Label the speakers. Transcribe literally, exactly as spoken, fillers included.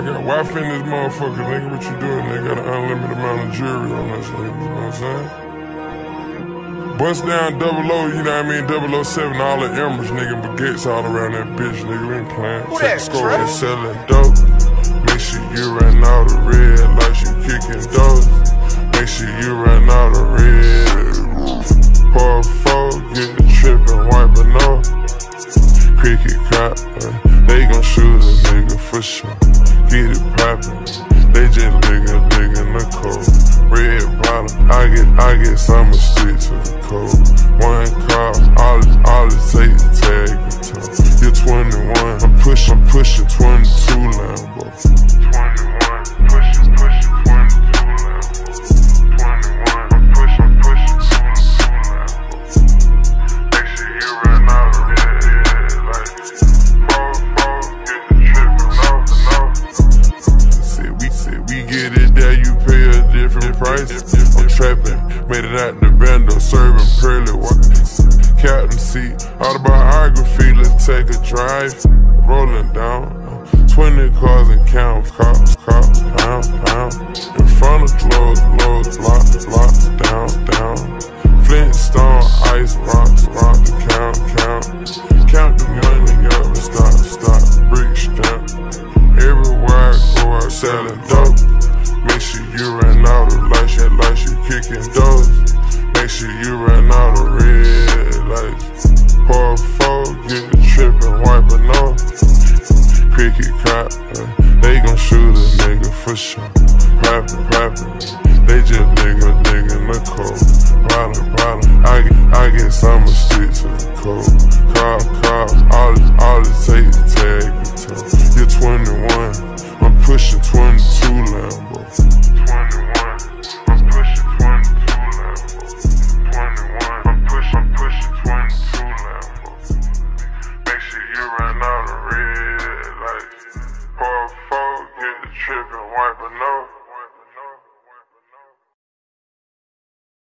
Speaker 1: I got wife in this motherfucker, nigga. What you doing, nigga? Got an unlimited amount of jewelry on this, nigga. You know what I'm saying? Bust down double O, you know what I mean? double oh seven, all the emeralds, nigga. Baguettes all around that bitch, nigga. We ain't playing.
Speaker 2: Who
Speaker 1: Check
Speaker 2: that,
Speaker 1: the score.
Speaker 2: Trey?
Speaker 1: They selling dope. Make sure you run all the red like you kicking dope. Make sure you run all the red. Pour four, get the trip and wipe it off. Cricket cop, uh, they gon' shoot a nigga for sure. Get it poppin', they just nigga, nigga in the cold. Red bottom, I get, I get summer street to the cold. One car, all it, all it take is tag the toe. You're twenty-one, I'm pushing, I'm pushing twenty-two Lambo. twenty-one, pushing, pushing twenty-two Lambo. twenty-one, I'm pushing, I'm pushing twenty-two Lambo. Make sure you run out of red, yeah, like four, four, get the trippin' off and off. Said we, said we get it there, you pay a different price. I'm trapping, made it out the bando, serving pearly whites. Captain seat, autobiography, let's take a drive. Rolling down, twenty cars and count, cops, cops, pound, pound. In front of clothes, loads, block, block, down, down. Flintstone, ice, rocks, rock, count, count. Count the money up and stop, stop, brick stamp. Everywhere I go, I'm selling dope. Make sure you run out of lights, yeah, lights, you kicking doors. Make sure you run out of red lights. Pour four, get the trip and wipe it off. Cricket cop, uh, they gon' shoot a nigga for sure. Rappin', rappin', they just nigga, nigga in the cold. Bottom, bottom, I get, I get summer street to the cold. Car, car, all it, all it take is tag the toe. You're twenty-one, I'm pushing twenty-two Lambo. twenty-one, I'm pushing twenty-two Lambo. twenty-one, I'm pushing, I'm pushing twenty-two Lambo. Make sure you run out of red lights. Pour four, get the trip and wipe it off.